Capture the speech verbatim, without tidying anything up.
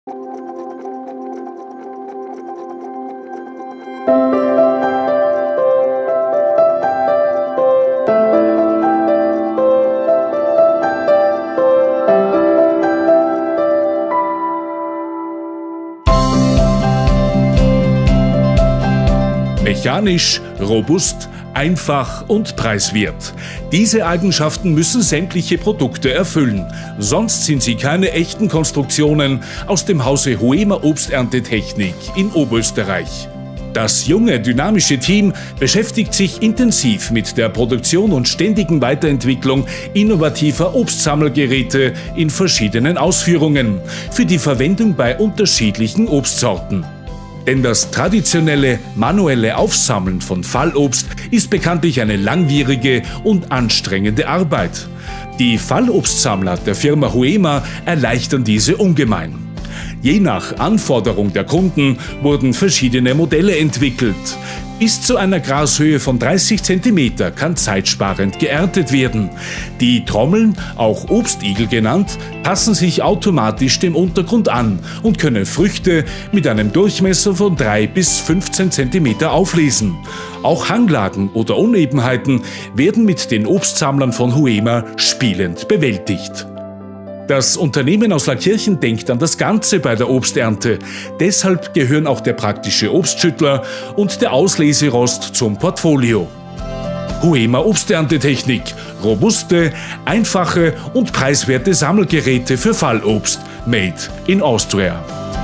Mechanisch, robust, einfach und preiswert. Diese Eigenschaften müssen sämtliche Produkte erfüllen, sonst sind sie keine echten Konstruktionen aus dem Hause Hoemer Obsterntetechnik in Oberösterreich. Das junge, dynamische Team beschäftigt sich intensiv mit der Produktion und ständigen Weiterentwicklung innovativer Obstsammelgeräte in verschiedenen Ausführungen für die Verwendung bei unterschiedlichen Obstsorten. Denn das traditionelle, manuelle Aufsammeln von Fallobst ist bekanntlich eine langwierige und anstrengende Arbeit. Die Fallobstsammler der Firma Hoemer erleichtern diese ungemein. Je nach Anforderung der Kunden wurden verschiedene Modelle entwickelt. Bis zu einer Grashöhe von dreißig Zentimeter kann zeitsparend geerntet werden. Die Trommeln, auch Obstigel genannt, passen sich automatisch dem Untergrund an und können Früchte mit einem Durchmesser von drei bis fünfzehn Zentimeter auflesen. Auch Hanglagen oder Unebenheiten werden mit den Obstsammlern von Hoemer spielend bewältigt. Das Unternehmen aus Laakirchen denkt an das Ganze bei der Obsternte. Deshalb gehören auch der praktische Obstschüttler und der Ausleserost zum Portfolio. Hoemer Obsterntetechnik. Robuste, einfache und preiswerte Sammelgeräte für Fallobst. Made in Austria.